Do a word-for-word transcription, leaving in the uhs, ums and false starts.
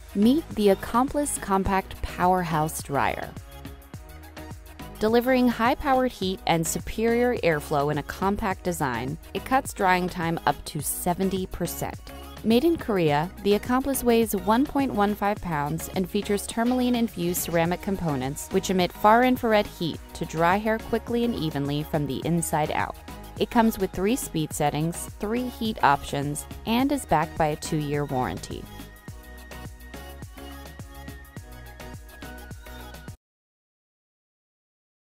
Meet the Accomplice Compact Powerhouse Dryer. Delivering high-powered heat and superior airflow in a compact design, it cuts drying time up to seventy percent. Made in Korea, the Accomplice weighs one point one five pounds and features tourmaline-infused ceramic components which emit far-infrared heat to dry hair quickly and evenly from the inside out. It comes with three speed settings, three heat options, and is backed by a two-year warranty.